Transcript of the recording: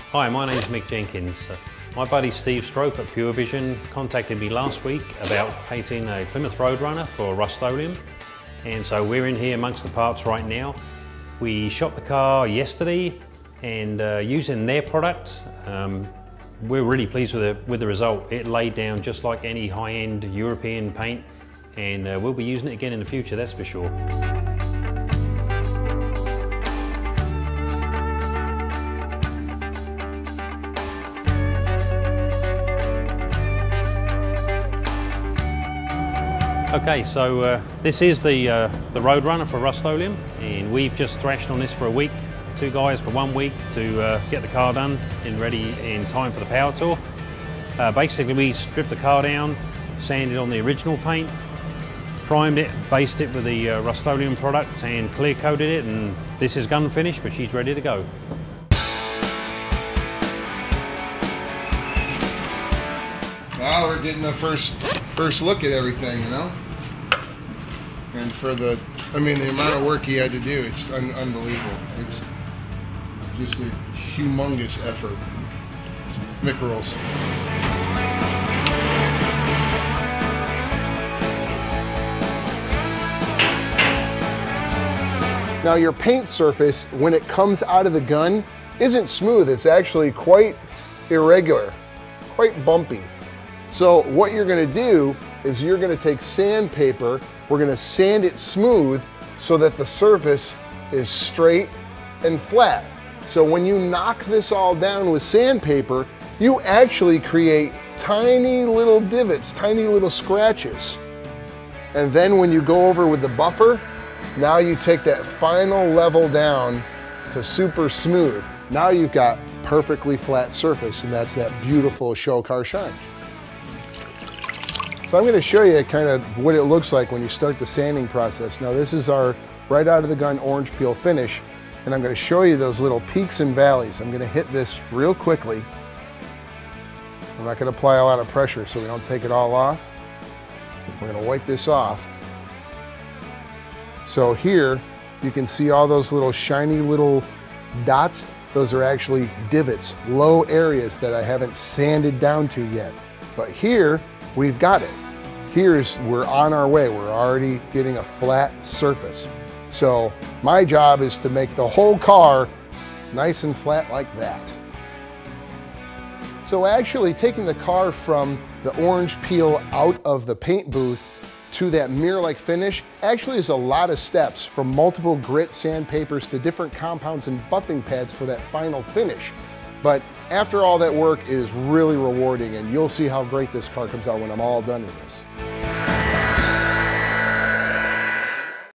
Hi, my name's Mick Jenkins. My buddy Steve Strope at Pure Vision contacted me last week about painting a Plymouth Roadrunner for Rust-Oleum, and so we're in here amongst the parts right now. We shot the car yesterday, and using their product, we're really pleased with the result. It laid down just like any high-end European paint, and we'll be using it again in the future, that's for sure. Okay, so this is the Roadrunner for Rust-Oleum, and we've just thrashed on this for a week. 2 guys for 1 week to get the car done and ready in time for the power tour. Basically, we stripped the car down, sanded on the original paint, primed it, based it with the Rust-Oleum products, and clear coated it, and this is gun finished, but she's ready to go. Well, we're getting the first look at everything, you know? And for the amount of work he had to do, it's unbelievable. It's just a humongous effort. Mick rolls. Now your paint surface, when it comes out of the gun, isn't smooth. It's actually quite irregular, quite bumpy. So what you're gonna do is you're gonna take sandpaper, we're gonna sand it smooth so that the surface is straight and flat. So when you knock this all down with sandpaper, you actually create tiny little divots, tiny little scratches. And then when you go over with the buffer, now you take that final level down to super smooth. Now you've got perfectly flat surface, and that's that beautiful show car shine. So I'm going to show you kind of what it looks like when you start the sanding process. Now this is our right out of the gun orange peel finish, and I'm going to show you those little peaks and valleys. I'm going to hit this real quickly. I'm not going to apply a lot of pressure so we don't take it all off. We're going to wipe this off. So here you can see all those little shiny little dots. Those are actually divots, low areas that I haven't sanded down to yet. But here, we've got it. We're on our way. We're already getting a flat surface. So my job is to make the whole car nice and flat like that. So actually taking the car from the orange peel out of the paint booth to that mirror-like finish actually is a lot of steps, from multiple grit sandpapers to different compounds and buffing pads for that final finish. But after all that work, it is really rewarding, and you'll see how great this car comes out when I'm all done with this.